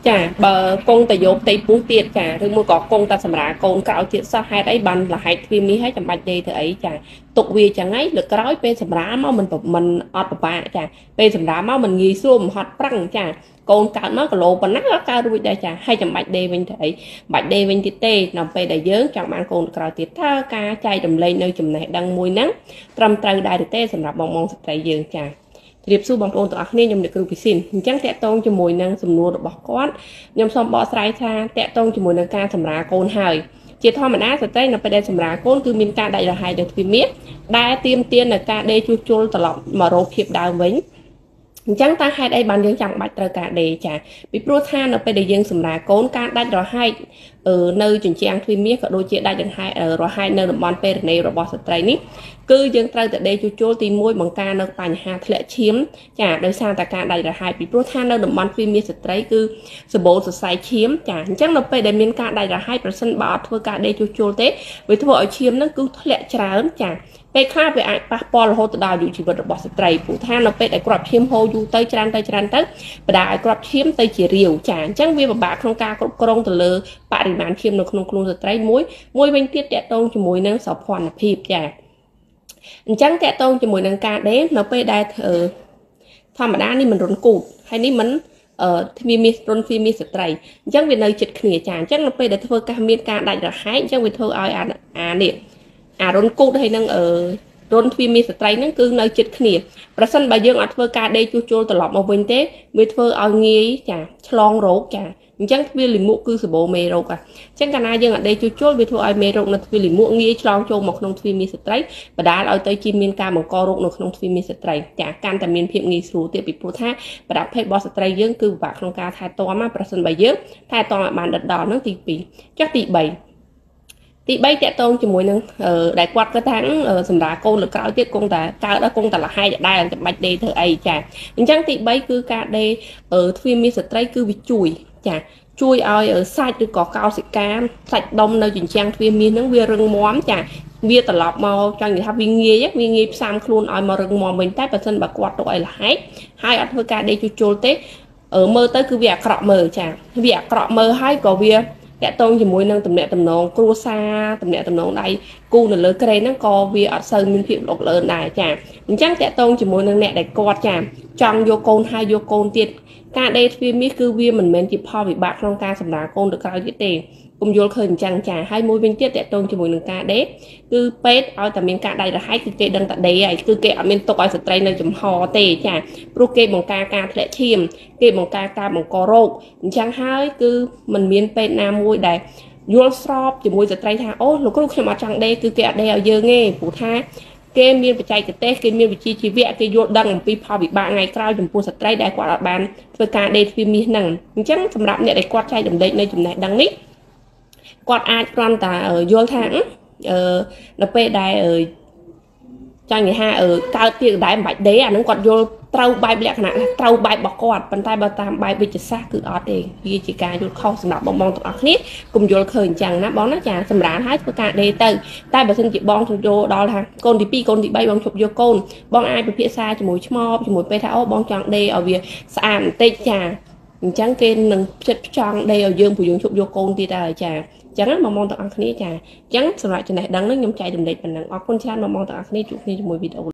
ចាបើកងតយោផ្ទៃពោះទៀតចាឬមួយក៏កងតាសម្រាប់កូនក្រោយទៀតសោះហេតុអីបានលហែកទ្វាមីឲ្យចាំបាច់ដេទៅអីចាទុកវាចឹងហើយលើក្រោយពេលសម្រាប់មកមិនអត់ពិបាកចាពេលសម្រាប់មកមិនងាយស្រួលមិនហត់ប្រឹងចាកូនកើតមកគីឡូប៉ុណ្ណាក៏កើតរួចដែរចាហើយចាំបាច់ដេវិញទៅអីបាច់ដេវិញទៀតទេដល់ពេលដែលយើងចង់បានកូនក្រោយទៀតតើការចែករំលែកនៅចំណេះដឹងមួយហ្នឹងត្រឹមត្រូវដែរទេសម្រាប់បងស្ត្រីយើងចាជម្រាបសួរបងប្អូនទាំងអស់គ្នាខ្ញុំអ្នកគ្រូពិសិនអញ្ចឹងតកតងជាមួយនឹងសំណួររបស់គាត់ខ្ញុំសូមបកស្រាយថាតកតងជាមួយនឹងការសម្រាលកូនហើយជាធម្មតាស្ត្រីនៅពេលដែលសម្រាលកូនគឺមានការដាច់រហែកនៅទ្វាមាសដែលទាមទារនៅការដេជួសជុលត្រឡប់មករកភាពដើមវិញអញ្ចឹងតើហេតុអីបានយើងចាំបាច់ត្រូវការដេចាពីព្រោះថានៅពេលដែលយើងសម្រាលកូនការដាច់រហែកនៅជញ្ជាំងទ្វាមាសក៏ដូចជាដាច់រហែកនៅតំបន់ពេរនីរបស់ស្ត្រីនេះគឺយើងត្រូវតែដេជួសជុលទី1បង្ការនៅបញ្ហាធ្លាក់ឈាមចាដោយសារតែការដាច់រហែកពីព្រោះថានៅតំបន់ទ្វាមាសស្ត្រីគឺសម្បូរសរសៃឈាមចាអញ្ចឹងនៅពេលដែលមានការដាច់រហែកប្រសិនបើអត់ធ្វើការដេជួសជុលទេវាធ្វើឲ្យឈាមហ្នឹងគឺធ្លាក់ច្រើនចាពេលខ្លះវាអាចប៉ះពាល់រហូតទៅដល់អាយុជីវិតរបស់ស្ត្រីព្រោះថានៅពេលដែលគ្រាប់ឈាមហូរយូរទៅច្រើនទៅបណ្ដាលឲ្យគ្រាប់ឈាមទៅជារាវចាអញ្ចឹងវាពិបាកក្នុងការគ្រប់គ្រងទៅលើបរិមាណឈាមនៅក្នុងខ្លួនស្ត្រីមួយវិញទៀតតកតងជាមួយនឹងសោភ័ណភាពចាអញ្ចឹងតកតងជាមួយនឹងការដេនៅពេលដែលធម្មតានេះមិនរុនគូតហើយនេះមិនទ្វាមាសរុនទ្វាមាសស្ត្រីអញ្ចឹងវានៅជិតគ្នាចាអញ្ចឹងនៅពេលដែលធ្វើការមានការដាច់រហែកអញ្ចឹងវាធ្វើឲ្យអារុនគូតហើយនឹងរុនទ្វាមាសស្ត្រីហ្នឹងគឺនៅជិតគ្នាប្រសិនបើយើងអត់ធ្វើការដេជួសជុលត្រឡប់មកវិញទេវាធ្វើឲ្យងាយចាឆ្លងរោគចាអញ្ចឹងទ្វារលាមកគឺសម្បូរមេរោគអញ្ចឹងកាលណាយើងអត់ដេជួសជុលវាធ្វើឲ្យមេរោគនៅទ្វារលាមកងាយឆ្លងចូលមកក្នុងទ្វារមាសស្ត្រីបណ្ដាលឲ្យទៅជាមានការបង្ករោគនៅក្នុងទ្វារមាសស្ត្រីចាកាន់តែមានភាពងាយស្រួលទៀតពីព្រោះថាប្រដាប់ភេទរបស់ស្ត្រីយើងគឺពិបាកក្នុងការថែទាំប្រសិនបើយើងថែទាំឲ្យបានដិតដល់ហ្នឹងទី2ចុះទី3តកតងជាមួយនឹងដែលគាត់គាត់ថាសម្រាប់កូនលើក្រោយទៀតគង់តែកើតដល់គង់តែលហែកដែរចាំបាច់ដេធ្វើអីចាអញ្ចឹងទី3គឺការដេទ្វារមាសស្ត្រីគឺវាជួយឲ្យសាច់ឬក៏កោសិកាសាច់ដុំនៅជញ្ជាំងទ្វារមាសហ្នឹងវារឹងមាំចាវាត្រឡប់មកចង់និយាយថាវាងាយផ្សាំខ្លួនឲ្យមករឹងមាំវិញតែបើសិនបើគាត់ទុកឲ្យលហែកហើយអត់ធ្វើការដេជួសជុលទេមើលទៅគឺវាអាក្រក់មើលចាវាអាក្រក់មើលហើយក៏វាតកតងជាមួយនឹងតំណែងតំណងគ្រួសារតំណែងតំណងដៃគូនៅលើក្រែហ្នឹងក៏វាអត់សូវមានភាពល្អលើនដែរចាអញ្ចឹងតកតងជាមួយនឹងអ្នកដែលគាត់ចាចង់យកកូនហើយយកកូនទៀតការដេទ្វារមាសគឺវាមិនមែនជាផលវិបាកក្នុងការសម្រាលកូនទៅក្រោយទៀតទេគុំយល់ឃើញអញ្ចឹងចាហើយមួយវិញទៀតតកតងជាមួយនឹងការដេគឺពេទ្យឲ្យតែមានការដាច់រហែកគឺគេដឹងតែដេហើយគឺគេអត់មានទុកឲ្យស្ត្រីនៅចំហទេចាព្រោះគេបង្ការការធ្លាក់ឈាមគេបង្ការការបង្ករោគអញ្ចឹងហើយគឺมันមានពេទ្យណាមួយដែលយល់ស្របជាមួយស្ត្រីថាអូលោកគ្រូខ្ញុំអត់ចង់ដេគឺគេអត់ដេឲ្យយើងទេព្រោះថាគេមានបច្ចេកទេសគេមានវិជ្ជាជីវៈគេយល់ដឹងអំពីផលវិបាកថ្ងៃក្រោយចំពោះស្ត្រីដែលគាត់អត់បានធ្វើការដេទ្វារមាសហ្នឹងអញ្ចឹងសម្រាប់អ្នកដែលគាត់ចែករំលែកនៅចំណេះដឹងនេះគាត់អាចគ្រាន់តែយល់ថានៅពេលដែលចង់និយាយថាកើតទៀតដែរមិនបាច់ដេអាហ្នឹងគាត់យល់ត្រូវបែបលក្ខណៈត្រូវបែបរបស់គាត់ប៉ុន្តែបើតាមបែបវិទ្យាសាស្ត្រគឺអត់ទេវាជាការយល់ខុសសម្រាប់បងទាំងអស់គ្នាកុំយល់ឃើញអញ្ចឹងណាបងណាចាសម្រាប់ឲ្យធ្វើការដេទៅតែបើសិនជាបងទៅយកដល់ថាកូនទី2កូនទី3បងជប់យកកូនបងអាចពិភាក្សាជាមួយឆ្មបជាមួយពេទ្យថាអូបងចង់ដេឲ្យវាស្អាតបន្តិចចាអញ្ចឹងគេនឹងផ្ចិតផ្ចង់ដេឲ្យយើងព្រោះយើងជប់យកកូនទៀតហើយចាអញ្ចឹងបងទាំងអស់គ្នាចាអញ្ចឹងសម្រាប់ចំណេះដឹងនេះខ្ញុំចែករំលែកប៉ុណ្ណឹងអរគុណច្រើនបងទាំងអស់គ្នាជួបគ្នាជាមួយវីដេអូ